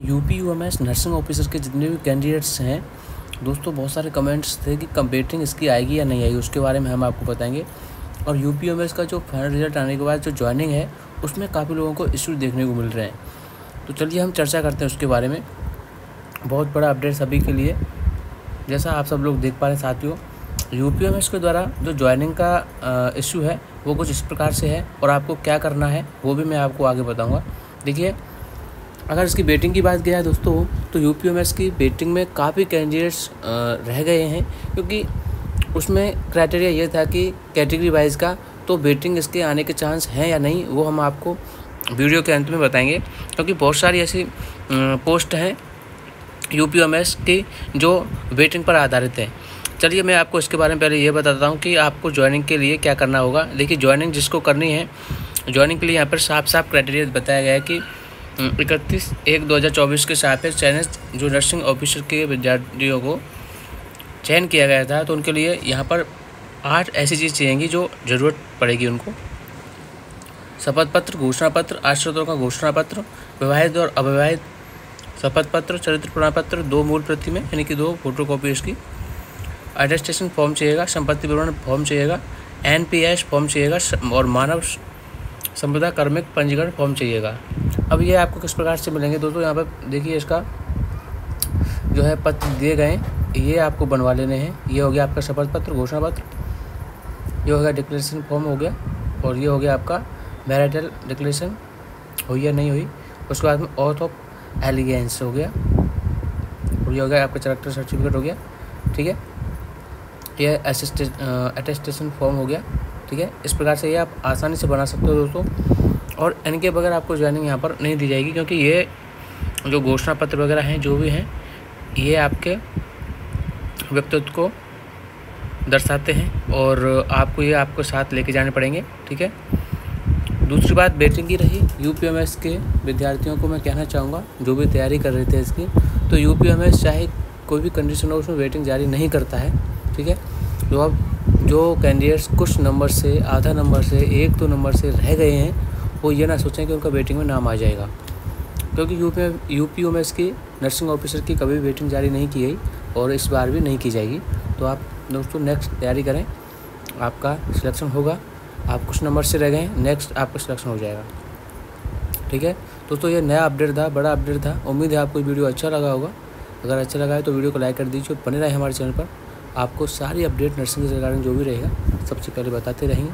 UPUMS nursing officer के जितने भी कैंडिडेट्स हैं दोस्तों, बहुत सारे कमेंट्स थे कि वेटिंग इसकी आएगी या नहीं आएगी, उसके बारे में हम आपको बताएंगे। और यूपीयूएमएस का जो फाइनल रिजल्ट आने के बाद जो ज्वाइनिंग है उसमें काफ़ी लोगों को इश्यू देखने को मिल रहे हैं। तो चलिए हम चर्चा करते हैं उसके बारे में। बहुत बड़ा अपडेट सभी के लिए। जैसा आप सब लोग देख पा रहे हैं साथियों, यूपीयूएमएस के द्वारा जो ज्वाइनिंग का इश्यू है वो कुछ इस प्रकार से है, और आपको क्या करना है वो भी मैं आपको आगे बताऊँगा। देखिए, अगर इसकी वेटिंग की बात किया है दोस्तों, तो यूपीयूएमएस की वेटिंग में काफ़ी कैंडिडेट्स रह गए हैं, क्योंकि उसमें क्राइटेरिया ये था कि कैटेगरी वाइज का, तो वेटिंग इसके आने के चांस हैं या नहीं वो हम आपको वीडियो के अंत में बताएंगे, क्योंकि बहुत सारी ऐसी पोस्ट हैं यूपीयूएमएस की जो वेटिंग पर आधारित है। चलिए मैं आपको इसके बारे में पहले ये बताता हूँ कि आपको ज्वाइनिंग के लिए क्या करना होगा। देखिए, ज्वाइनिंग जिसको करनी है, ज्वाइनिंग के लिए यहाँ पर साफ साफ क्राइटेरिया बताया गया है कि 31/1/2024 के सापेक्ष चयनित जो नर्सिंग ऑफिसर के विद्यार्थियों को चयन किया गया था, तो उनके लिए यहाँ पर 8 ऐसी चीज़ चाहिएंगी जो ज़रूरत पड़ेगी उनको। शपथ पत्र, घोषणा पत्र, आश्रितों का घोषणा पत्र, विवाहित और अविवाहित शपथ पत्र, चरित्र प्रमाण पत्र, 2 मूल प्रति में यानी कि 2 फोटोकॉपी इसकी, अटेस्टेशन फॉर्म चाहिएगा, संपत्ति विवरण फॉर्म चाहिएगा, एनपीएस फॉर्म चाहिएगा और मानव संपदा कार्मिक पंजीकरण फॉर्म चाहिएगा। अब ये आपको किस प्रकार से मिलेंगे दोस्तों, यहाँ पर देखिए इसका जो है पत्र दिए गए, ये आपको बनवा लेने हैं। ये हो गया आपका शपथ पत्र, घोषणा पत्र, ये हो गया डिक्लेरेशन फॉर्म हो गया, और ये हो गया आपका मैरिटल डिक्लेरेशन हुई या नहीं हुई। उसके बाद में ऑथ ऑफ एलिगेंस हो गया, और ये हो गया आपका कैरेक्टर सर्टिफिकेट हो गया। ठीक है, ये अटेस्टेशन फॉर्म हो गया। ठीक है, इस प्रकार से ये आप आसानी से बना सकते हो दोस्तों, और इनके बगैर आपको ज्वाइनिंग यहाँ पर नहीं दी जाएगी, क्योंकि ये जो घोषणा पत्र वगैरह हैं जो भी हैं, ये आपके व्यक्तित्व को दर्शाते हैं, और आपको ये आपको साथ लेके जाने पड़ेंगे। ठीक है, दूसरी बात वेटिंग की रही। यूपीयूएमएस के विद्यार्थियों को मैं कहना चाहूँगा, जो भी तैयारी कर रहे थे इसकी, तो यूपीयूएमएस चाहे कोई भी कंडीशन हो उसमें वेटिंग जारी नहीं करता है। ठीक है, तो अब जो कैंडिडेट्स कुछ नंबर से, आधा नंबर से, 1-2 नंबर से रह गए हैं, वो ये ना सोचें कि उनका वेटिंग में नाम आ जाएगा, क्योंकि यूपीयूएमएस की नर्सिंग ऑफिसर की कभी वेटिंग जारी नहीं की गई और इस बार भी नहीं की जाएगी। तो आप दोस्तों नेक्स्ट तैयारी करें, आपका सिलेक्शन होगा। आप कुछ नंबर से रह गए, नेक्स्ट आपका सिलेक्शन हो जाएगा। ठीक है दोस्तों, ये नया अपडेट था, बड़ा अपडेट था। उम्मीद है आपको वीडियो अच्छा लगा होगा। अगर अच्छा लगा है तो वीडियो को लाइक कर दीजिए, बने रहे हमारे चैनल पर। आपको सारी अपडेट नर्सिंग के रिगार्डिंग जो भी रहेगा सबसे पहले बताते रहेंगे।